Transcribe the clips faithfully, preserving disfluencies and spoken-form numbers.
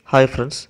Hi friends.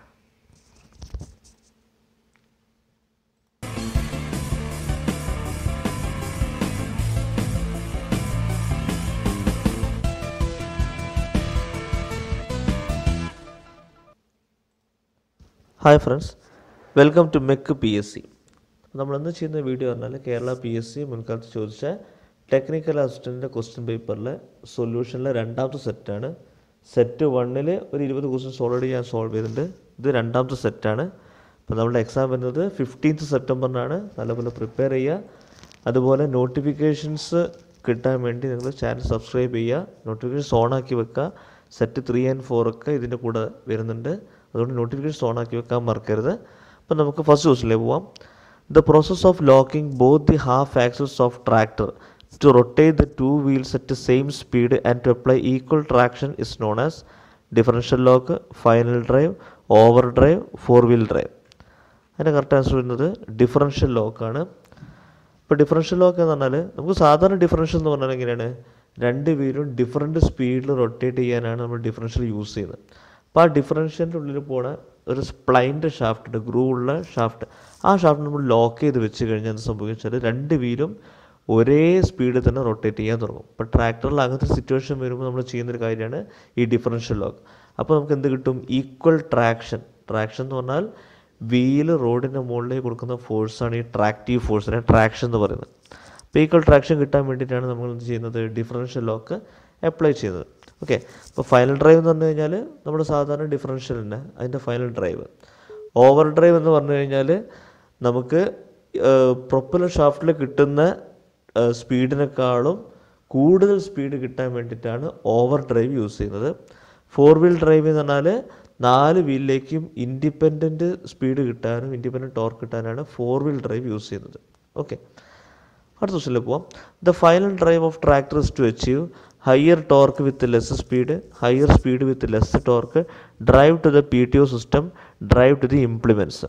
Hi friends. Welcome to Mech P S C. നമ്മൾ ഇന്ന് ചെയ്യുന്ന video പറഞ്ഞാൽ കേരള പി എസ് സി മുൻകാലത്ത് ചോദിച്ച ടെക്നിക്കൽ അസിസ്റ്റൻറ്റിൻ്റെ ക്വസ്റ്റ്യൻ പേപ്പറിലെ സൊല്യൂഷനിലെ രണ്ടാമത്തെ സെറ്റാണ്. സെറ്റ് വണ്ണിൽ ഒരു ഇരുപത് ക്വസ്റ്റ്യൻസ് ഓൾറെഡി ഞാൻ സോൾവ് ചെയ്തിട്ടുണ്ട്. ഇത് രണ്ടാമത്തെ സെറ്റാണ്. അപ്പോൾ നമ്മുടെ എക്സാം വരുന്നത് ഫിഫ്റ്റീൻത്ത് സെപ്റ്റംബറിനാണ്. നല്ലപോലെ പ്രിപ്പയർ ചെയ്യുക. അതുപോലെ നോട്ടിഫിക്കേഷൻസ് കിട്ടാൻ വേണ്ടി നിങ്ങൾ ചാനൽ സബ്സ്ക്രൈബ് ചെയ്യുക. നോട്ടിഫിക്കേഷൻസ് ഓണാക്കി വെക്കുക. സെറ്റ് ത്രീ ആൻഡ് ഫോർ ഒക്കെ ഇതിൻ്റെ കൂടെ വരുന്നുണ്ട്. അതുകൊണ്ട് നോട്ടിഫിക്കേഷൻസ് ഓണാക്കി വെക്കാൻ മറക്കരുത്. അപ്പോൾ നമുക്ക് ഫസ്റ്റ് ക്വസ്റ്റ്യനിലേക്ക് പോവാം. The process of locking both the half axles of tractor to rotate the two wheels at the same speed and to apply equal traction is known as differential lock, final drive, overdrive, four wheel drive. അതിൻ്റെ correct answer വരുന്നത് differential ലോക്കാണ്. ഇപ്പോൾ differential lock എന്ന് പറഞ്ഞാൽ നമുക്ക് സാധാരണ differential എന്ന് പറഞ്ഞാൽ എങ്ങനെയാണ്, രണ്ട് വീലും ഡിഫറൻറ്റ് സ്പീഡിൽ റൊട്ടേറ്റ് ചെയ്യാനാണ് നമ്മൾ ഡിഫറൻഷ്യൽ യൂസ് ചെയ്യുന്നത്. അപ്പോൾ ആ ഡിഫറൻഷ്യലിൻ്റെ ഉള്ളിൽ പോണ ഒരു സ്പ്ലൈൻ്റെ ഷാഫ്റ്റ് ഉണ്ട്, ഗ്രൂ ഉള്ള ഷാഫ്റ്റ്. ആ ഷാഫ്റ്റ് നമ്മൾ ലോക്ക് ചെയ്ത് വെച്ച് കഴിഞ്ഞാൽ എന്ത് സംഭവിച്ചാൽ രണ്ട് വീലും ഒരേ സ്പീഡിൽ തന്നെ റൊട്ടേറ്റ് ചെയ്യാൻ തുടങ്ങും. ഇപ്പോൾ ട്രാക്ടറിൽ അങ്ങനത്തെ സിറ്റുവേഷൻ വരുമ്പോൾ നമ്മൾ ചെയ്യുന്നൊരു കാര്യമാണ് ഈ ഡിഫറൻഷ്യൽ ലോക്ക്. അപ്പോൾ നമുക്ക് എന്ത് കിട്ടും, ഈക്വൽ ട്രാക്ഷൻ. ട്രാക്ഷൻ എന്ന് പറഞ്ഞാൽ വീല് റോഡിൻ്റെ മുകളിലേക്ക് കൊടുക്കുന്ന ഫോഴ്സാണ് ഈ ട്രാക്റ്റീവ് ഫോഴ്സ്, അല്ലെങ്കിൽ ട്രാക്ഷൻ എന്ന് പറയുന്നത്. അപ്പോൾ ഈക്വൽ ട്രാക്ഷൻ കിട്ടാൻ വേണ്ടിയിട്ടാണ് നമ്മൾ എന്ത് ചെയ്യുന്നത്, ഡിഫറൻഷ്യൽ ലോക്ക് അപ്ലൈ ചെയ്യുന്നത്. ഓക്കെ. അപ്പോൾ ഫൈനൽ ഡ്രൈവ് എന്ന് പറഞ്ഞു കഴിഞ്ഞാൽ നമ്മുടെ സാധാരണ ഡിഫറൻഷ്യൽ തന്നെ അതിൻ്റെ ഫൈനൽ ഡ്രൈവ്. ഓവർ ഡ്രൈവ് എന്ന് പറഞ്ഞു കഴിഞ്ഞാൽ നമുക്ക് പ്രൊപ്പലർ ഷാഫ്റ്റിൽ കിട്ടുന്ന സ്പീഡിനേക്കാളും കൂടുതൽ സ്പീഡ് കിട്ടാൻ വേണ്ടിയിട്ടാണ് ഓവർ ഡ്രൈവ് യൂസ് ചെയ്യുന്നത്. ഫോർ വീൽ ഡ്രൈവ് എന്ന് പറഞ്ഞാൽ നാല് വീലിലേക്കും ഇൻഡിപെൻഡൻറ്റ് സ്പീഡ് കിട്ടാനും ഇൻഡിപെൻഡൻറ്റ് ടോർക്ക് കിട്ടാനാണ് ഫോർ വീൽ ഡ്രൈവ് യൂസ് ചെയ്യുന്നത്. ഓക്കെ. അടുത്ത ക്വസ്റ്റ്യനിലേക്ക് പോവാം. The final drive of tractor is to achieve higher torque with less speed, higher speed with less torque, drive to the PTO system, drive to the implements.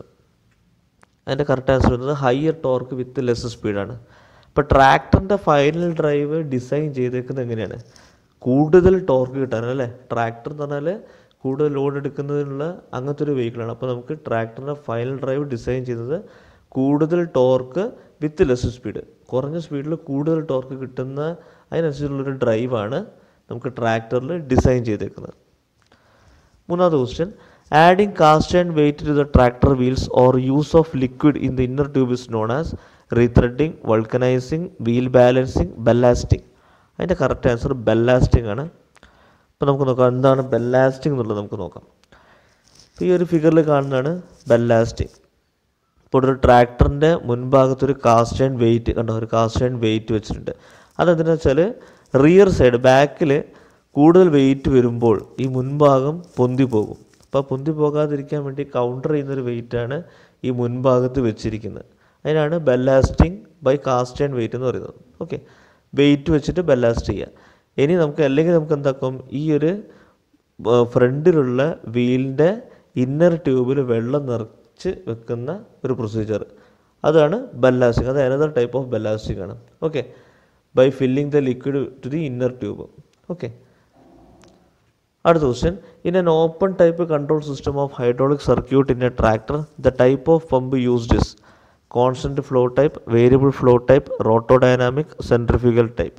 അതിൻ്റെ correct answer വരുന്നത് higher torque with less സ്പീഡാണ്. ഇപ്പോൾ ട്രാക്ടറിൻ്റെ final drive design ചെയ്തേക്കുന്നത് എങ്ങനെയാണ്, കൂടുതൽ torque കിട്ടാനാണ് അല്ലേ. Tractor എന്ന് പറഞ്ഞാൽ കൂടുതൽ ലോഡ് എടുക്കുന്നതിനുള്ള അങ്ങനത്തെ ഒരു വെഹിക്കിളാണ്. അപ്പോൾ നമുക്ക് ട്രാക്ടറിൻ്റെ ഫൈനൽ ഡ്രൈവ് ഡിസൈൻ ചെയ്തത് കൂടുതൽ ടോർക്ക് വിത്ത് ലെസ് സ്പീഡ്, കുറഞ്ഞ സ്പീഡിൽ കൂടുതൽ ടോർക്ക് കിട്ടുന്ന അതിനനുസരിച്ചുള്ളൊരു ഡ്രൈവാണ് നമുക്ക് ട്രാക്ടറിൽ ഡിസൈൻ ചെയ്തേക്കുന്നത്. മൂന്നാമത്തെ question, adding cast and weight to the tractor wheels or use of liquid in the inner tube is known as retreading, vulcanizing, wheel balancing, ballasting. അതിൻ്റെ correct answer ബെല്ലാസ്റ്റിംഗ് ആണ്. അപ്പോൾ നമുക്ക് നോക്കാം എന്താണ് ബെല്ലാസ്റ്റിംഗ് എന്നുള്ളത് നമുക്ക് നോക്കാം. അപ്പോൾ ഈ ഒരു ഫിഗറിൽ കാണുന്നതാണ് ബെല്ലാസ്റ്റിംഗ്. ഇപ്പോൾ ഒരു ട്രാക്ടറിൻ്റെ മുൻഭാഗത്തൊരു കാസ്റ്റ് ആൻഡ് വെയിറ്റ് കണ്ടോ, ഒരു കാസ്റ്റ് ആൻഡ് വെയിറ്റ് വെച്ചിട്ടുണ്ട്. അതെന്താണെന്ന് വെച്ചാൽ റിയർ സൈഡ് ബാക്കിൽ കൂടുതൽ വെയിറ്റ് വരുമ്പോൾ ഈ മുൻഭാഗം പൊന്തി പോകും. അപ്പോൾ പൊന്തി പോകാതിരിക്കാൻ വേണ്ടി കൗണ്ടർ ചെയ്യുന്നൊരു വെയിറ്റാണ് ഈ മുൻഭാഗത്ത് വെച്ചിരിക്കുന്നത്. അതിനാണ് ballasting by cast and weight എന്ന് പറയുന്നത്. ഓക്കെ. വെയിറ്റ് വെച്ചിട്ട് ബെല്ലാസ്റ്റ് ചെയ്യുക. ഇനി നമുക്ക് അല്ലെങ്കിൽ നമുക്ക് എന്താക്കും, ഈ ഒരു ഫ്രണ്ടിലുള്ള വീലിൻ്റെ ഇന്നർ ട്യൂബിൽ വെള്ളം നിറച്ച് വെക്കുന്ന ഒരു പ്രൊസീജിയർ, അതാണ് ബെല്ലാസ്റ്റിംഗ്. അത് അനദർ ടൈപ്പ് ഓഫ് ബെല്ലാസ്റ്റിംഗ് ആണ്. Okay. By filling the liquid to the inner tube. Okay. അടുത്ത question, in an open type control system of hydraulic circuit in a tractor the type of pump used is constant flow type, variable flow type, rotodynamic, centrifugal type.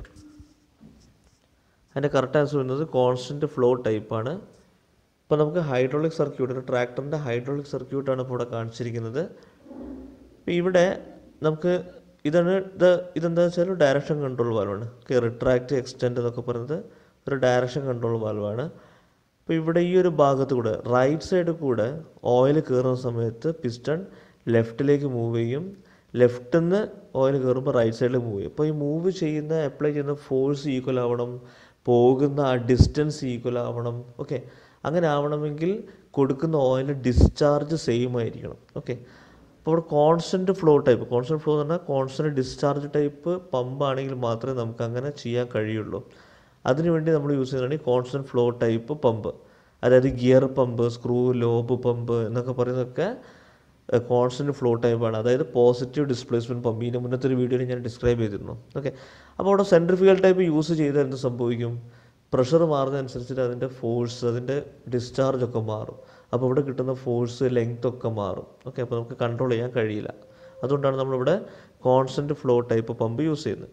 അതിൻ്റെ correct answer വരുന്നത് constant flow ടൈപ്പാണ്. ഇപ്പോൾ നമുക്ക് hydraulic circuit, ഒരു ട്രാക്ടറിൻ്റെ hydraulic സർക്യൂട്ടാണ് ഇപ്പോൾ ഇവിടെ കാണിച്ചിരിക്കുന്നത്. ഇപ്പോൾ ഇവിടെ നമുക്ക് ഇതാണ് ഇത് ഇതെന്താ വെച്ചാൽ ഡയറക്ഷൻ കൺട്രോൾ വാൽവാണ്. ഓക്കെ. റിട്രാക്റ്റ്, എക്സ്റ്റെൻഡ് എന്നൊക്കെ പറയുന്നത് ഒരു ഡയറക്ഷൻ കൺട്രോൾ വാൽവാണ്. അപ്പോൾ ഇവിടെ ഈ ഒരു ഭാഗത്ത് കൂടെ റൈറ്റ് സൈഡിൽ കൂടെ ഓയിൽ കയറുന്ന സമയത്ത് പിസ്റ്റൺ ലെഫ്റ്റിലേക്ക് മൂവ് ചെയ്യും, ലെഫ്റ്റിൽ നിന്ന് ഓയിൽ കയറുമ്പോൾ റൈറ്റ് സൈഡിൽ മൂവ് ചെയ്യും. അപ്പോൾ ഈ മൂവ് ചെയ്യുന്ന അപ്ലൈ ചെയ്യുന്ന ഫോഴ്സ് ഈക്വൽ ആവണം, പോകുന്ന ആ ഡിസ്റ്റൻസ് ഈക്വൽ ആവണം. ഓക്കെ. അങ്ങനെ ആവണമെങ്കിൽ കൊടുക്കുന്ന ഓയിൽ ഡിസ്ചാർജ് സെയിം ആയിരിക്കണം. ഓക്കെ. അപ്പോൾ ഇവിടെ constant flow type, constant flow എന്ന് പറഞ്ഞാൽ കോൺസ്റ്റൻറ്റ് ഡിസ്ചാർജ് ടൈപ്പ് പമ്പാണെങ്കിൽ മാത്രമേ നമുക്ക് അങ്ങനെ ചെയ്യാൻ കഴിയുള്ളൂ. അതിനുവേണ്ടി നമ്മൾ യൂസ് ചെയ്യുന്നതാണ് ഈ കോൺസ്റ്റൻറ്റ് ഫ്ലോ ടൈപ്പ് പമ്പ്. അതായത് gear pump, screw lobe pump എന്നൊക്കെ പറയുന്നതൊക്കെ കോൺസ്റ്റൻറ്റ് ഫ്ലോ ടൈപ്പാണ്. അതായത് പോസിറ്റീവ് ഡിസ്പ്ലേസ്മെൻറ്റ് പമ്പ്. ഇതിൻ്റെ മുന്നത്തെ ഒരു വീഡിയോയിൽ ഞാൻ ഡിസ്ക്രൈബ് ചെയ്തിരുന്നു. ഓക്കെ. അപ്പോൾ അവിടെ സെൻട്രിഫ്യൂഗൽ ടൈപ്പ് യൂസ് ചെയ്താൽ എന്ത് സംഭവിക്കും, പ്രഷർ മാറുന്നതനുസരിച്ചിട്ട് അതിൻ്റെ ഫോഴ്സ്, അതിൻ്റെ ഡിസ്ചാർജ് ഒക്കെ മാറും. അപ്പോൾ ഇവിടെ കിട്ടുന്ന ഫോഴ്സ് ലെങ്ത് ഒക്കെ മാറും. ഓക്കെ, അപ്പോൾ നമുക്ക് കൺട്രോൾ ചെയ്യാൻ കഴിയില്ല. അതുകൊണ്ടാണ് നമ്മളിവിടെ constant flow type pump use ചെയ്യുന്നത്.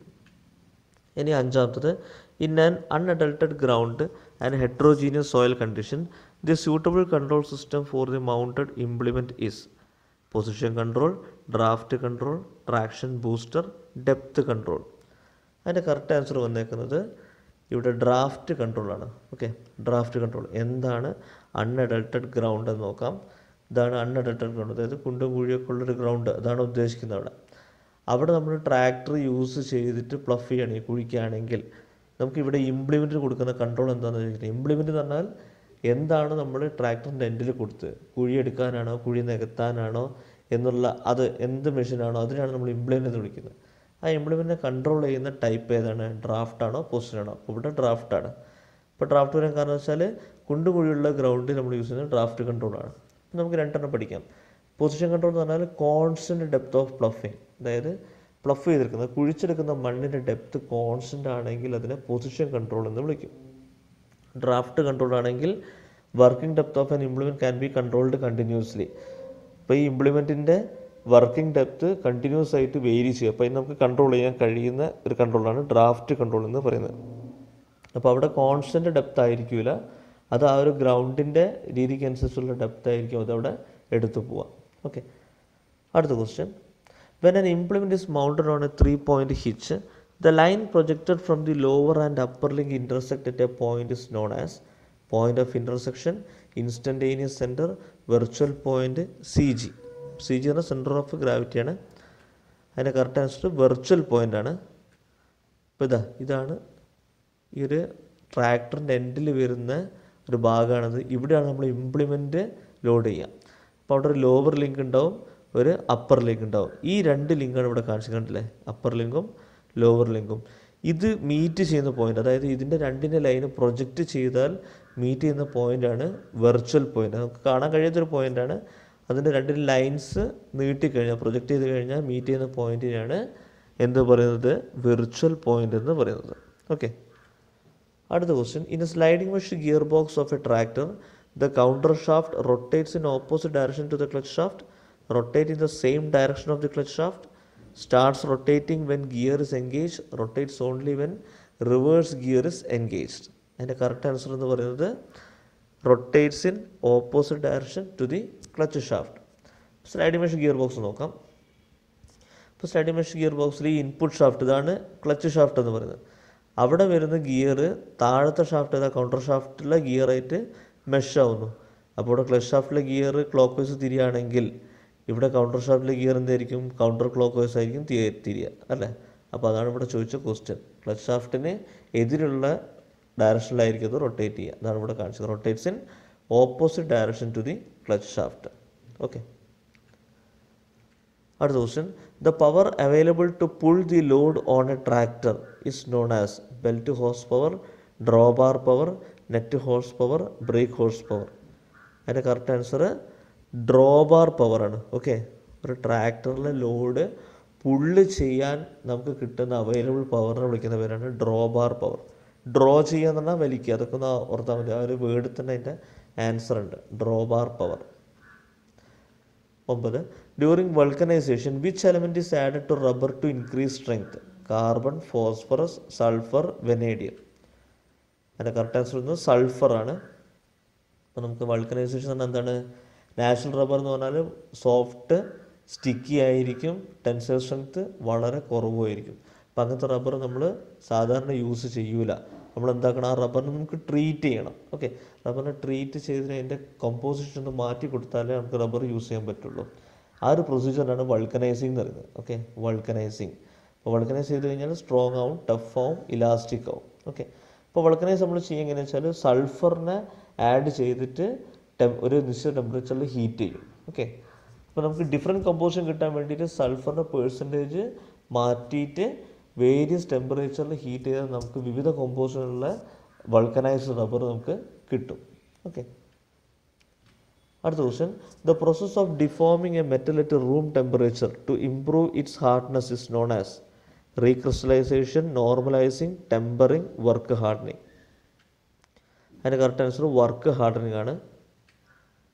ഇനി അഞ്ചാമത്തത്, in an undulated ground and heterogeneous soil condition the suitable control system for the mounted implement is position control, draft control, traction booster, depth control. അതിൻ്റെ correct answer വന്നേക്കുന്നത് ഇവിടെ draft കൺട്രോളാണ്. Okay, draft control എന്താണ് undulated ground എന്ന് നോക്കാം. ഇതാണ് അൺഅഡൾട്ടഡ് ground, അതായത് കുണ്ടും കുഴിയൊക്കെ ഉള്ളൊരു ഗ്രൗണ്ട്, അതാണ് ഉദ്ദേശിക്കുന്നത്. അവിടെ അവിടെ നമ്മൾ ട്രാക്ടർ യൂസ് ചെയ്തിട്ട് പ്ലഫ് ചെയ്യുകയാണെങ്കിൽ, കുഴിക്കുകയാണെങ്കിൽ നമുക്കിവിടെ ഇംപ്ലിമെൻറ്റിന് കൊടുക്കുന്ന കൺട്രോൾ എന്താണെന്ന് ചോദിക്കുന്നത്. ഇംപ്ലിമെൻറ്റ് എന്ന് പറഞ്ഞാൽ എന്താണ് നമ്മൾ ട്രാക്ടറിൻ്റെ എൻഡിൽ കൊടുത്ത്, കുഴി എടുക്കാനാണോ കുഴി നികത്താനാണോ എന്നുള്ള അത് എന്ത് മെഷീനാണോ അതിനാണ് നമ്മൾ ഇംപ്ലിമെൻ്റ് എന്ന് വിളിക്കുന്നത്. ആ ഇംപ്ലിമെൻറ്റിനെ കൺട്രോൾ ചെയ്യുന്ന ടൈപ്പ് ഏതാണ്, ഡ്രാഫ്റ്റാണോ പൊസിഷനാണോ? അപ്പോൾ ഇവിടെ ഡ്രാഫ്റ്റാണ്. ഇപ്പോൾ ഡ്രാഫ്റ്റ് വരാൻ കാരണം വെച്ചാൽ കുണ്ടുകുഴിയുള്ള ഗ്രൗണ്ടിൽ നമ്മൾ യൂസ് ചെയ്യുന്നത് ഡ്രാഫ്റ്റ് കൺട്രോളാണ്. നമുക്ക് രണ്ടെണ്ണം പഠിക്കാം. പൊസിഷൻ കൺട്രോൾ എന്ന് പറഞ്ഞാൽ കോൺസ്റ്റൻറ്റ് ഡെപ്ത് ഓഫ് പ്ലഫിങ്, അതായത് പ്ലഫ് ചെയ്തെടുക്കുന്നത് കുഴിച്ചെടുക്കുന്ന മണ്ണിൻ്റെ ഡെപ്ത് കോൺസ്റ്റൻ്റ് ആണെങ്കിൽ അതിനെ പൊസിഷൻ കൺട്രോൾ എന്ന് വിളിക്കും. ഡ്രാഫ്റ്റ് കൺട്രോൾ ആണെങ്കിൽ working depth of an implement can be controlled continuously. ഇപ്പോൾ ഈ ഇംപ്ലിമെൻറ്റിൻ്റെ വർക്കിംഗ് ഡെപ്ത് കണ്ടിന്യൂസ് ആയിട്ട് വേരി ചെയ്യും. അപ്പോൾ ഇത് നമുക്ക് കൺട്രോൾ ചെയ്യാൻ കഴിയുന്ന ഒരു കൺട്രോളാണ് ഡ്രാഫ്റ്റ് കൺട്രോൾ എന്ന് പറയുന്നത്. അപ്പോൾ അവിടെ കോൺസ്റ്റൻറ്റ് ഡെപ്ത് ആയിരിക്കില്ല, അത് ആ ഒരു ഗ്രൗണ്ടിൻ്റെ രീതിക്ക് അനുസരിച്ചുള്ള ഡെപ്ത് ആയിരിക്കും അതവിടെ എടുത്തു പോവാം. ഓക്കെ, അടുത്ത question. When an implement is mounted on a three-point hitch, the line projected from the lower and upper link intersect at a point is known as point of intersection, instantaneous center, virtual point, C G. C G എന്ന centre of gravity ആണ്. അതിൻ്റെ correct answer virtual point ആണ്. അപ്പോൾ ഇതാ ഇതാണ് ഈ ഒരു ട്രാക്ടറിൻ്റെ എൻഡിൽ വരുന്ന ഒരു ഭാഗമാണത്. ഇവിടെയാണ് നമ്മൾ ഇംപ്ലിമെൻറ്റ് ലോഡ് ചെയ്യുക. അപ്പോൾ അവിടെ ഒരു ലോവർ ലിങ്ക് ഉണ്ടാവും, ഒരു അപ്പർ ലിങ്ക് ഉണ്ടാവും. ഈ രണ്ട് ലിങ്കാണ് ഇവിടെ കാണിച്ചിട്ടുണ്ടല്ലേ, അപ്പർ ലിങ്കും ലോവർ ലിങ്കും. ഇത് മീറ്റ് ചെയ്യുന്ന പോയിൻ്റ്, അതായത് ഇതിൻ്റെ രണ്ടിൻ്റെ ലൈന് പ്രൊജക്റ്റ് ചെയ്താൽ മീറ്റ് ചെയ്യുന്ന പോയിൻ്റാണ് വെർച്വൽ പോയിൻ്റ്. നമുക്ക് കാണാൻ കഴിയാത്തൊരു പോയിൻ്റാണ്. അതിൻ്റെ രണ്ട് ലൈൻസ് നീട്ടിക്കഴിഞ്ഞാൽ പ്രൊജക്റ്റ് ചെയ്ത് കഴിഞ്ഞാൽ മീറ്റ് ചെയ്യുന്ന പോയിൻറ്റിനാണ് എന്ത് പറയുന്നത്, വെർച്വൽ പോയിൻ്റ് എന്ന് പറയുന്നത്. ഓക്കെ, അടുത്ത question. In a sliding mesh gear box of a tractor the counter shaft rotates in opposite direction to the clutch shaft, rotate in the same direction of the clutch shaft, starts rotating when gear is engaged, rotates only when reverse gear is engaged. അതിൻ്റെ correct answer എന്ന് പറയുന്നത് rotates in opposite direction to the clutch shaft. Sliding machine gear box നോക്കാം. ഇപ്പോൾ sliding machine gear ബോക്സിൽ ഈ input shaft, ഇതാണ് clutch shaft എന്ന് പറയുന്നത്. അവിടെ വരുന്ന ഗിയർ താഴത്തെ ഷാഫ്റ്റ് ഏതാ, കൗണ്ടർ ഷാഫ്റ്റിലെ ഗിയറായിട്ട് മെഷ് ആവുന്നു. അപ്പോൾ ഇവിടെ ക്ലച്ച് ഷാഫ്റ്റിലെ ഗിയർ ക്ലോക്ക് വൈസ് തിരിയുകയാണെങ്കിൽ ഇവിടെ കൗണ്ടർ ഷാഫ്റ്റിലെ ഗിയർ എന്തായിരിക്കും, കൗണ്ടർ ക്ലോക്ക് വൈസ് ആയിരിക്കും തിരിയുക അല്ലേ. അപ്പോൾ അതാണ് ഇവിടെ ചോദിച്ച ക്വസ്റ്റ്യൻ. ക്ലച്ച് ഷാഫ്റ്റിന് എതിരുള്ള ഡയറക്ഷനിലായിരിക്കും അത് റൊട്ടേറ്റ് ചെയ്യുക. അതാണ് ഇവിടെ കാണിച്ചത്, rotates in opposite direction to the clutch shaft. Okay, അടുത്ത question. The power available to pull the load on a tractor is known as belt horse power, drawbar power, net horse power, brake horse power. അതിൻ്റെ correct answer ഡ്രോബാർ പവറാണ്. Okay, ഒരു ട്രാക്ടറിലെ load പുള്ള് ചെയ്യാൻ നമുക്ക് കിട്ടുന്ന available പവറിനെ വിളിക്കുന്ന പേരാണ് ഡ്രോബാർ പവർ. ഡ്രോ ചെയ്യുക എന്ന് പറഞ്ഞാൽ വലിക്കുക, അതൊക്കെ ഒന്ന് ഓർത്താൽ മതി. ആ ഒരു വേർഡിൽ തന്നെ അതിൻ്റെ ആൻസർ ഉണ്ട്, ഡ്രോബാർ പവർ. ഒമ്പത്. During vulcanization which element is added to rubber to increase strength, carbon, phosphorus, sulphur, vanadium. അതിൻ്റെ കറക്റ്റ് ആൻസർ വരുന്നത് സൾഫറാണ്. അപ്പോൾ നമുക്ക് വൾക്കനൈസേഷൻ എന്ന് പറഞ്ഞാൽ എന്താണ്, നാച്ചുറൽ റബ്ബർ എന്ന് പറഞ്ഞാൽ സോഫ്റ്റ് സ്റ്റിക്കി ആയിരിക്കും, ടെൻസൈൽ സ്ട്രെങ്ത്ത് വളരെ കുറവായിരിക്കും. അപ്പം അങ്ങനത്തെ റബ്ബർ നമ്മൾ സാധാരണ യൂസ് ചെയ്യൂല. നമ്മൾ എന്താക്കണം, ആ റബ്ബറിനെ നമുക്ക് ട്രീറ്റ് ചെയ്യണം. ഓക്കെ, റബ്ബറിനെ ട്രീറ്റ് ചെയ്തതിന് അതിൻ്റെ കമ്പോസിഷൻ ഒന്ന് മാറ്റി കൊടുത്താലേ നമുക്ക് റബ്ബർ യൂസ് ചെയ്യാൻ പറ്റുള്ളൂ. ആ ഒരു പ്രൊസീജിയറാണ് വൾക്കനൈസിങ് എന്ന് പറയുന്നത്. Okay, vulcanizing. അപ്പോൾ വൾക്കനൈസ് ചെയ്ത് കഴിഞ്ഞാൽ സ്ട്രോങ് ആവും, ടഫ് ആവും, ഇലാസ്റ്റിക് ആവും. ഓക്കെ, അപ്പോൾ വൾക്കനൈസ് നമ്മൾ ചെയ്യുക എങ്ങനെയാണെന്ന് വെച്ചാൽ സൾഫറിനെ ആഡ് ചെയ്തിട്ട് ടെം ഒരു നിശ്ചിത ടെമ്പറേച്ചറിൽ ഹീറ്റ് ചെയ്യും. ഓക്കെ, അപ്പോൾ നമുക്ക് ഡിഫറെൻറ്റ് കമ്പോസിഷൻ കിട്ടാൻ വേണ്ടിയിട്ട് സൾഫറിൻ്റെ പേഴ്സൻറ്റേജ് മാറ്റിയിട്ട് വേരിയസ് ടെമ്പറേച്ചറിൽ ഹീറ്റ് ചെയ്താൽ നമുക്ക് വിവിധ കോമ്പോസിഷനുള്ള വൾക്കനൈസ്ഡ് റബ്ബർ നമുക്ക് കിട്ടും. ഓക്കെ, അടുത്ത question. The process of deforming a metal at room temperature to improve its hardness is known as recrystallization, normalizing, tempering, work hardening. അതിൻ്റെ കറക്റ്റ് ആൻസർ വർക്ക് ഹാർഡനിങ് ആണ്.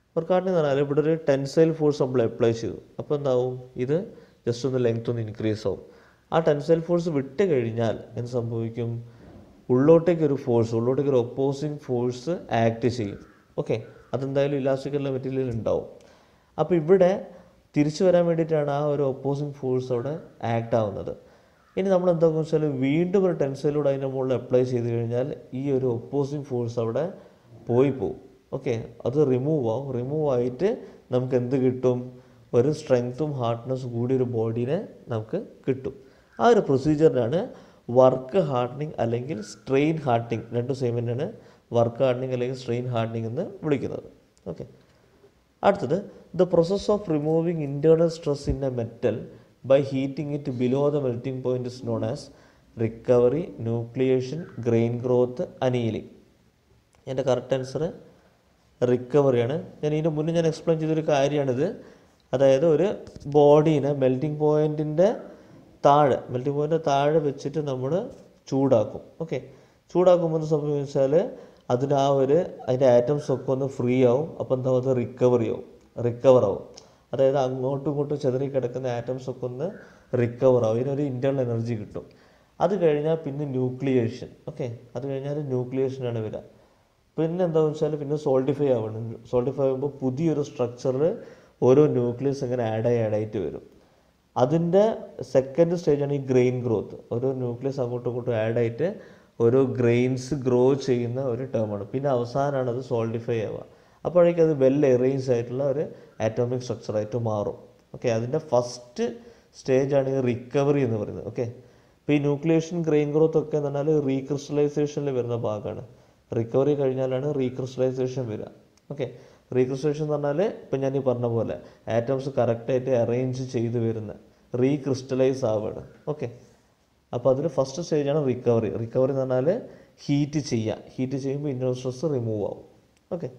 Work hardening എന്ന് പറഞ്ഞാൽ ഇവിടെ ഒരു tensile force നമ്മൾ apply ചെയ്തു. അപ്പോൾ എന്താവും, ഇത് ജസ്റ്റ് ഒന്ന് ലെങ്ത് ഒന്ന് ഇൻക്രീസ് ആവും. ആ ടെൻസൈൽ ഫോഴ്സ് വിട്ട് കഴിഞ്ഞാൽ എന്ത് സംഭവിക്കും, ഉള്ളോട്ടേക്ക് ഒരു ഫോഴ്സ് ഉള്ളോട്ടേക്ക് ഒരു ഒപ്പോസിങ് ഫോഴ്സ് ആക്ട് ചെയ്യും. ഓക്കെ, അതെന്തായാലും ഇലാസ്റ്റിക്കുള്ള മെറ്റീരിയൽ ഉണ്ടാവും. അപ്പോൾ ഇവിടെ തിരിച്ചു വരാൻ വേണ്ടിയിട്ടാണ് ആ ഒരു ഒപ്പോസിങ് ഫോഴ്സ് അവിടെ ആക്ട് ആവുന്നത്. ഇനി നമ്മൾ എന്താണെന്ന് വെച്ചാൽ വീണ്ടും ഒരു ടെൻസൈലൂടെ അതിൻ്റെ മുകളിൽ അപ്ലൈ ചെയ്ത് കഴിഞ്ഞാൽ ഈ ഒരു ഒപ്പോസിങ് ഫോഴ്സ് അവിടെ പോയി പോവും. ഓക്കെ, അത് റിമൂവ് ആവും. റിമൂവ് ആയിട്ട് നമുക്ക് എന്ത് കിട്ടും, ഒരു സ്ട്രെങ്ത്തും ഹാർഡ്നെസ്സും കൂടി ഒരു ബോഡീനെ നമുക്ക് കിട്ടും. ആ ഒരു പ്രൊസീജിയറിനാണ് വർക്ക് ഹാർഡനിങ് അല്ലെങ്കിൽ സ്ട്രെയിൻ ഹാർഡനിങ്, രണ്ടും സെയിം തന്നെയാണ്, വർക്ക് ഹാർഡനിങ് അല്ലെങ്കിൽ സ്ട്രെയിൻ ഹാർഡനിങ് എന്ന് വിളിക്കുന്നത്. ഓക്കെ, അടുത്തത് the process of removing internal stress in a metal by heating it below the melting point is known as recovery, nucleation, grain growth, annealing. എൻ്റെ correct answer റിക്കവറിയാണ്. ഞാൻ ഇതിൻ്റെ മുന്നേ ഞാൻ എക്സ്പ്ലെയിൻ ചെയ്തൊരു കാര്യമാണിത്. അതായത് ഒരു ബോഡീനെ മെൽറ്റിംഗ് പോയിൻറ്റിൻ്റെ താഴെ മെൽറ്റിംഗ് പോയിൻറ്റിൻ്റെ താഴെ വെച്ചിട്ട് നമ്മൾ ചൂടാക്കും. ഓക്കെ, ചൂടാക്കുമ്പോൾ എന്ത് സംഭവിച്ചാൽ അതിന് ആ ഒരു അതിൻ്റെ ആറ്റംസ് ഒക്കെ ഒന്ന് ഫ്രീ ആവും. അപ്പോൾ എന്താ, അത് റിക്കവറി ആവും റിക്കവർ ആവും അതായത് അങ്ങോട്ടും ഇങ്ങോട്ടും ചെതറി കിടക്കുന്ന ആറ്റംസ് ഒക്കെ ഒന്ന് റിക്കവർ ആവും. ഇതിനൊരു ഇൻറ്റേർണൽ എനർജി കിട്ടും. അത് കഴിഞ്ഞാൽ പിന്നെ ന്യൂക്ലിയേഷൻ. ഓക്കെ, അത് കഴിഞ്ഞാൽ ന്യൂക്ലിയേഷനാണ് വരിക. പിന്നെ എന്താണെന്ന് വെച്ചാൽ പിന്നെ സോൾട്ടിഫൈ ആവണം. സോൾട്ടിഫൈ ആകുമ്പോൾ പുതിയൊരു സ്ട്രക്ചറിൽ ഓരോ ന്യൂക്ലിയസ് ഇങ്ങനെ ആഡായി ആഡായിട്ട് വരും. അതിൻ്റെ സെക്കൻഡ് സ്റ്റേജാണ് ഈ ഗ്രെയിൻ ഗ്രോത്ത്. ഓരോ ന്യൂക്ലിയസ് അങ്ങോട്ടും ഇങ്ങോട്ടും ആഡായിട്ട് ഓരോ ഗ്രെയിൻസ് ഗ്രോ ചെയ്യുന്ന ഒരു ടേമാണ്. പിന്നെ അവസാനമാണ് അത് സോൾട്ടിഫൈ ആവുക. അപ്പോഴേക്കും അത് വെൽ അറേഞ്ച് ആയിട്ടുള്ള ഒരു ആറ്റോമിക് സ്ട്രക്ചറായിട്ട് മാറും. ഓക്കെ, അതിൻ്റെ ഫസ്റ്റ് സ്റ്റേജാണ് ഈ റിക്കവറി എന്ന് പറയുന്നത്. ഓക്കെ, ഇപ്പോൾ ഈ ന്യൂക്ലിയേഷൻ, ഗ്രെയിൻ ഗ്രോത്ത് ഒക്കെ എന്ന് പറഞ്ഞാൽ റീക്രിസ്റ്റലൈസേഷനിൽ വരുന്ന ഭാഗമാണ്. റിക്കവറി കഴിഞ്ഞാലാണ് റീക്രിസ്റ്റലൈസേഷൻ വരിക. ഓക്കെ, റീക്രിസ്റ്റലൈസേഷൻ എന്ന് പറഞ്ഞാൽ ഇപ്പം ഞാൻ ഈ പറഞ്ഞ പോലെ ആറ്റംസ് കറക്റ്റായിട്ട് അറേഞ്ച് ചെയ്ത് വരുന്ന റീക്രിസ്റ്റലൈസ് ആവുകയാണ്. ഓക്കെ, അപ്പോൾ അതിൽ ഫസ്റ്റ് സ്റ്റേജാണ് റിക്കവറി. റിക്കവറി എന്ന് പറഞ്ഞാൽ ഹീറ്റ് ചെയ്യുക. ഹീറ്റ് ചെയ്യുമ്പോൾ ഇന്നർ സ്ട്രെസ് റിമൂവ് ആവും. ഓക്കെ,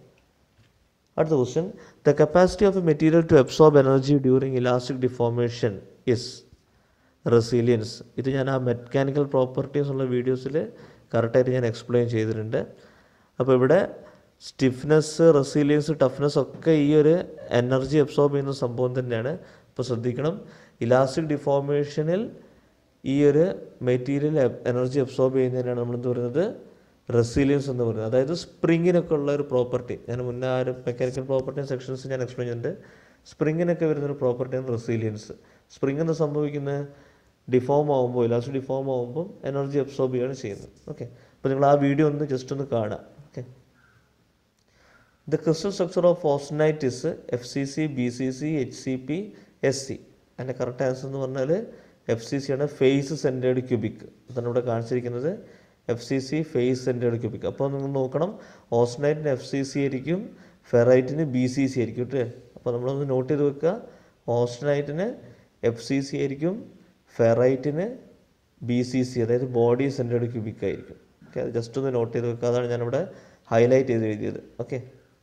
അടുത്ത question, the capacity of a material to absorb energy during elastic deformation is resilience. ഇത് ഞാൻ ആ മെക്കാനിക്കൽ പ്രോപ്പർട്ടീസ് ഉള്ള വീഡിയോസിൽ കറക്റ്റായിട്ട് ഞാൻ എക്സ്പ്ലെയിൻ ചെയ്തിട്ടുണ്ട്. അപ്പോൾ ഇവിടെ സ്റ്റിഫ്നെസ്, റെസിലിയൻസ്, ടഫ്നെസ് ഒക്കെ ഈ ഒരു എനർജി അബ്സോർബ് ചെയ്യുന്ന സംഭവം തന്നെയാണ്. അപ്പോൾ ശ്രദ്ധിക്കണം, ഇലാസ്റ്റിക് ഡിഫോർമേഷനിൽ ഈ ഒരു മെറ്റീരിയൽ എനർജി അബ്സോർബ് ചെയ്യുന്നതിനാണ് നമ്മളെന്ത് പറയുന്നത്, റെസിലിയൻസ് എന്ന് പറയുന്നത്. അതായത് സ്പ്രിങ്ങിനൊക്കെ ഉള്ള ഒരു പ്രോപ്പർട്ടി ഞാൻ മുന്നേ ആ ഒരു മെക്കാനിക്കൽ പ്രോപ്പർട്ടി സെക്ഷൻസ് ഞാൻ എക്സ്പ്ലെയിൻ ചെയ്തിട്ടുണ്ട്. സ്പ്രിങ്ങിനൊക്കെ വരുന്നൊരു പ്രോപ്പർട്ടിയാണ് റെസിലിയൻസ്. സ്പ്രിങ് എന്ന് സംഭവിക്കുന്നത് ഡിഫോം ആകുമ്പോൾ, ഇലാസ്റ്റിക് ഡിഫോം ആകുമ്പോൾ എനർജി അബ്സോർബ് ചെയ്യുകയാണ് ചെയ്യുന്നത്. ഓക്കെ, അപ്പോൾ നിങ്ങൾ ആ വീഡിയോ ഒന്ന് ജസ്റ്റ് ഒന്ന് കാണാം. Okay, the crystal structure of austenite is F C C, B C C, H C P, S C. അതിൻ്റെ കറക്റ്റ് ആൻസർ എന്ന് പറഞ്ഞാൽ എഫ് സി സി ആണ്, ഫേസ് സെൻറ്റേർഡ് ക്യൂബിക്. അതാണ് ഇവിടെ കാണിച്ചിരിക്കുന്നത്, F C C face centred cubic. അപ്പോൾ നിങ്ങൾ നോക്കണം, ഓസ്നൈറ്റിന് എഫ് സി സി ആയിരിക്കും, ഫെറൈറ്റിന് ബി സി സി ആയിരിക്കും. കേട്ടോ, അപ്പോൾ നമ്മളൊന്ന് നോട്ട് ചെയ്ത് വെക്കുക, ഓസ്നൈറ്റിന് എഫ് സി സി ആയിരിക്കും, ഫെറൈറ്റിന് ബി സി സി, അതായത് ബോഡി സെൻറ്റേർഡ് ക്യൂബിക് ആയിരിക്കും. ഓക്കെ, അത് ജസ്റ്റ് ഒന്ന് നോട്ട് ചെയ്ത് വെക്കുക. അതാണ് ഞാനിവിടെ ഹൈലൈറ്റ് ചെയ്ത് എഴുതിയത്. ഓക്കെ,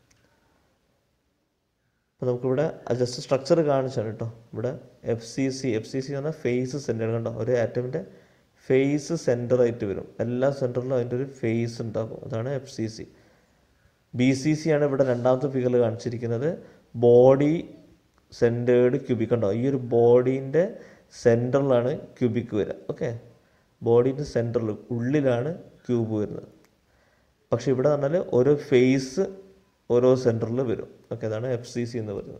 അപ്പോൾ നമുക്കിവിടെ ജസ്റ്റ് സ്ട്രക്ചർ കാണിച്ചാണ് കേട്ടോ. ഇവിടെ F C C F C C എന്ന് പറഞ്ഞാൽ ഫേസ് സെൻറ്റർ. കണ്ടോ, ഒരു ആറ്റമിൻ്റെ ഫേസ് സെൻറ്ററായിട്ട് വരും. എല്ലാ സെൻറ്ററിലും അതിൻ്റെ ഒരു ഫേസ് ഉണ്ടാകും. അതാണ് F C C. B C C ആണ് ഇവിടെ രണ്ടാമത്തെ ഫിഗറിൽ കാണിച്ചിരിക്കുന്നത്, ബോഡി സെൻറ്റേർഡ് ക്യൂബിക്. ഉണ്ടോ, ഈ ഒരു ബോഡീൻ്റെ സെൻറ്ററിലാണ് ക്യൂബിക് വരിക. ഓക്കെ, ബോഡീൻ്റെ സെൻറ്ററിൽ ഉള്ളിലാണ് ക്യൂബ് വരുന്നത്. പക്ഷേ ഇവിടെ പറഞ്ഞാൽ ഓരോ ഫേസ് ഓരോ സെൻറ്ററിൽ വരും. ഓക്കെ, അതാണ് എഫ് സി സി എന്ന് പറയുന്നത്.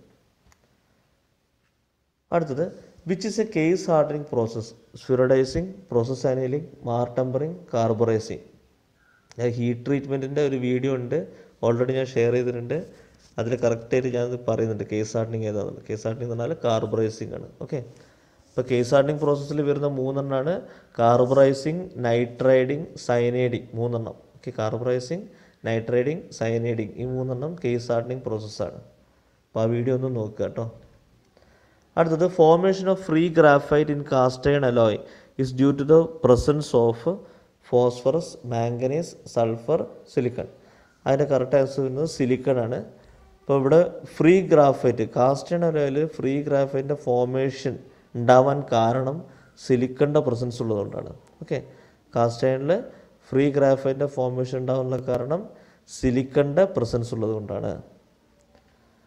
അടുത്തത്, which is a case hardening process, spheroidizing, process annealing, martempering, carburizing. ഞാൻ ഹീറ്റ് ട്രീറ്റ്മെൻറ്റിൻ്റെ ഒരു വീഡിയോ ഉണ്ട്, ഓൾറെഡി ഞാൻ ഷെയർ ചെയ്തിട്ടുണ്ട്. അതിൽ കറക്റ്റായിട്ട് ഞാനത് പറയുന്നുണ്ട് കേസ് ഹാർഡനിങ് ഏതാണെന്ന്. കേസ് ഹാർഡനിങ് എന്ന് പറഞ്ഞാൽ കാർബറൈസിങ് ആണ്. ഓക്കെ, ഇപ്പോൾ കേസ് ഹാർഡനിങ് പ്രോസസ്സിൽ വരുന്ന മൂന്നെണ്ണമാണ് കാർബറൈസിങ്, നൈട്രൈഡിങ്, സയനൈഡിങ്. മൂന്നെണ്ണം. ഓക്കെ, കാർബറൈസിങ്, നൈട്രൈഡിങ്, സയനൈഡിങ്, ഈ മൂന്നെണ്ണം കേസ് ഹാർഡനിങ് പ്രോസസ്സാണ്. അപ്പോൾ ആ വീഡിയോ ഒന്ന് നോക്കുക കേട്ടോ. അടുത്തത്, formation of free graphite in cast iron alloy is due to the presence of phosphorus, manganese, sulphur, silicon. അതിൻ്റെ കറക്റ്റ് ആൻസർ വരുന്നത് സിലിക്കൺ ആണ്. അപ്പോൾ ഇവിടെ ഫ്രീ ഗ്രാഫൈറ്റ്, കാസ്റ്റ് അയൺ അലോയിൽ ഫ്രീ ഗ്രാഫൈറ്റിൻ്റെ ഫോർമേഷൻ ഉണ്ടാവാൻ കാരണം സിലിക്കണിൻ്റെ പ്രസൻസ് ഉള്ളതുകൊണ്ടാണ്. ഓക്കെ, കാസ്റ്റ് അയണിൽ ഫ്രീ ഗ്രാഫൈറ്റിൻ്റെ ഫോർമേഷൻ ഉണ്ടാകാനുള്ള കാരണം സിലിക്കണിൻ്റെ പ്രസൻസ് ഉള്ളത് കൊണ്ടാണ്.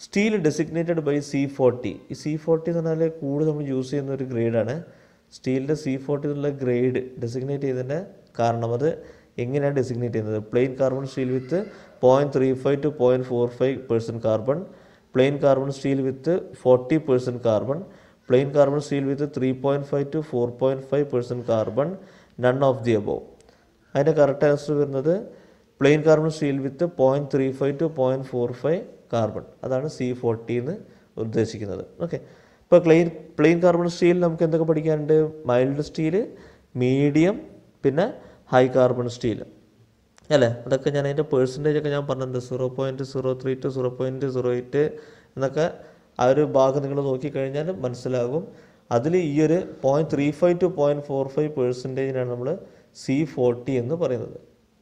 Steel designated by C forty. ഈ സി ഫോർട്ടി എന്ന് പറഞ്ഞാൽ കൂടുതൽ നമ്മൾ യൂസ് ചെയ്യുന്ന ഒരു ഗ്രേഡാണ്. സ്റ്റീലിൻ്റെ സി ഫോർട്ടി എന്നുള്ള ഗ്രേഡ് ഡെസിഗ്നേറ്റ് ചെയ്തതിൻ്റെ കാരണം അത് എങ്ങനെയാണ് ഡെസിഗ്നേറ്റ് ചെയ്യുന്നത്? Plain carbon steel with point three five to point four five percent carbon, plain carbon steel with forty percent carbon, plain carbon steel with three point five to four point five percent carbon, none of the above. അതിൻ്റെ correct answer വരുന്നത് plain carbon steel with point three five to point four five carbon. അതാണ് C forty എന്ന് ഉദ്ദേശിക്കുന്നത്. Okay, ഇപ്പോൾ plain plain carbon steel നമുക്ക് എന്തൊക്കെ പഠിക്കാനുണ്ട്? Mild steel, medium, പിന്നെ ഹൈ കാർബൺ സ്റ്റീൽ അല്ലേ? അതൊക്കെ ഞാൻ അതിൻ്റെ പേഴ്സൻറ്റേജ് ഒക്കെ ഞാൻ പറഞ്ഞിട്ടുണ്ട്. Zero point zero three to zero point zero eight എന്നൊക്കെ ആ ഒരു ഭാഗം നിങ്ങൾ നോക്കിക്കഴിഞ്ഞാൽ മനസ്സിലാകും. അതിൽ ഈ ഒരു point three five to point four five പെർസെൻറ്റേജിനാണ് നമ്മൾ സി ഫോർട്ടി എന്ന് പറയുന്നത്.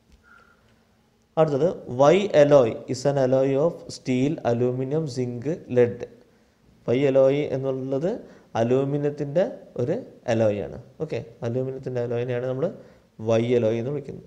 അടുത്തത് Y alloy is an alloy of steel, aluminium, zinc, lead. Y alloy എന്നുള്ളത് അലൂമിനിയത്തിൻ്റെ ഒരു അലോയ് ആണ്. ഓക്കെ, അലൂമിനിയത്തിൻ്റെ അലോയിനെയാണ് നമ്മൾ വൈ അലോയ് എന്ന് വിളിക്കുന്നത്.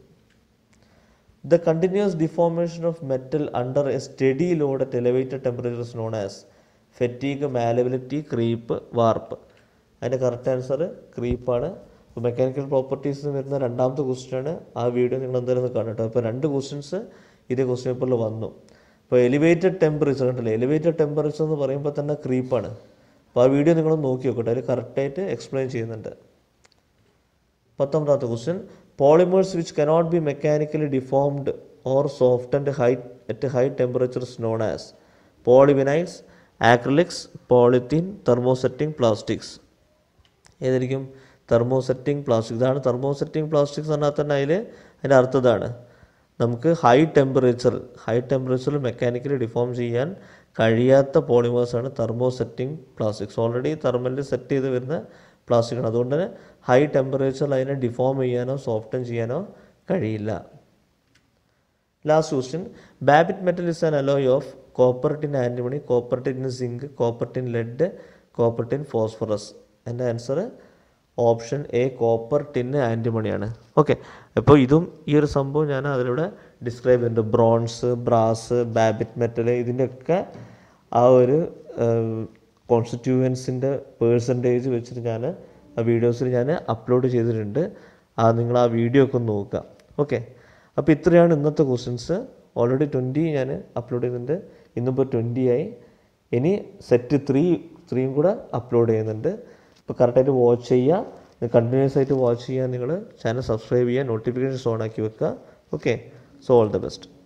The continuous deformation of metal under a steady load at elevated temperature is known as fatigue, malleability, creep, warp. അതിൻ്റെ correct answer ക്രീപ്പാണ്. ഇപ്പോൾ മെക്കാനിക്കൽ പ്രോപ്പർട്ടീസ് വരുന്ന രണ്ടാമത്തെ ക്വസ്റ്റ്യനാണ്. ആ വീഡിയോ നിങ്ങൾ എന്തായാലും ഒന്ന് കാണട്ടോ. ഇപ്പോൾ രണ്ട് ക്വസ്റ്റ്യൻസ് ഇതേ ക്വസ്റ്റ്യൻ പേപ്പറിൽ വന്നു. ഇപ്പോൾ എലിവേറ്റഡ് ടെമ്പറേച്ചർ കണ്ടില്ലേ? എലിവേറ്റഡ് ടെമ്പറേച്ചർ എന്ന് പറയുമ്പോൾ തന്നെ ക്രീപ്പാണ്. അപ്പോൾ ആ വീഡിയോ നിങ്ങളൊന്ന് നോക്കി നോക്കട്ടെ, അതിൽ കറക്റ്റായിട്ട് എക്സ്പ്ലെയിൻ ചെയ്യുന്നുണ്ട്. പത്തൊമ്പതാമത്തെ question, polymers which cannot be mechanically deformed or softened high at high temperatures known as polyvinyls, acrylics, polythene, thermosetting plastics. ഏതായിരിക്കും? Thermosetting plastic. ഇതാണ് തെർമോസെറ്റിംഗ് പ്ലാസ്റ്റിക്സ് പറഞ്ഞാൽ തന്നെ അതിൽ അതിൻ്റെ അർത്ഥം ഇതാണ്, നമുക്ക് ഹൈ ടെമ്പറേച്ചർ ഹൈ ടെമ്പറേച്ചറിൽ മെക്കാനിക്കലി ഡിഫോം ചെയ്യാൻ കഴിയാത്ത പോളിമേഴ്സാണ് തെർമോസെറ്റിംഗ് പ്ലാസ്റ്റിക്സ്. ഓൾറെഡി തെർമലിൽ സെറ്റ് ചെയ്ത് വരുന്ന പ്ലാസ്റ്റിക്കാണ്. അതുകൊണ്ട് തന്നെ ഹൈ ടെമ്പറേച്ചറിൽ അതിനെ ഡിഫോം ചെയ്യാനോ സോഫ്റ്റൻ ചെയ്യാനോ കഴിയില്ല. Last question, Babbitt metal is an alloy of copper tin antimony, copper tin zinc, copper tin lead, copper tin phosphorus. എൻ്റെ answer option A, copper tin ആൻറ്റിമണിയാണ്. ഓക്കെ, അപ്പോൾ ഇതും ഈ ഒരു സംഭവം ഞാൻ അതിലൂടെ ഡിസ്ക്രൈബ് ചെയ്യുന്നുണ്ട്. ബ്രോൺസ്, ബ്രാസ്, ബാബിറ്റ് മെറ്റൽ, ഇതിൻ്റെയൊക്കെ ആ ഒരു കോൺസ്റ്റിറ്റ്യൂവൻസിൻ്റെ പേഴ്സൻറ്റേജ് വെച്ചിട്ട് ഞാൻ ആ വീഡിയോസിൽ ഞാൻ അപ്ലോഡ് ചെയ്തിട്ടുണ്ട്. ആ നിങ്ങൾ ആ വീഡിയോ ഒക്കെ ഒന്ന് നോക്കുക. ഓക്കെ, അപ്പോൾ ഇത്രയാണ് ഇന്നത്തെ ക്വസ്റ്റ്യൻസ്. ഓൾറെഡി ട്വൻറ്റി ഞാൻ അപ്ലോഡ് ചെയ്യുന്നുണ്ട്. ഇന്നിപ്പോൾ ട്വൻറ്റി ആയി. ഇനി സെറ്റ് ത്രീ ത്രീയും കൂടെ അപ്ലോഡ് ചെയ്യുന്നുണ്ട്. അപ്പോൾ കറക്റ്റായിട്ട് വാച്ച് ചെയ്യുക, കണ്ടിന്യൂസ് ആയിട്ട് വാച്ച് ചെയ്യുക. നിങ്ങൾ ചാനൽ സബ്സ്ക്രൈബ് ചെയ്യുക, നോട്ടിഫിക്കേഷൻസ് ഓൺ ആക്കി വെക്കുക. Okay, so all the best.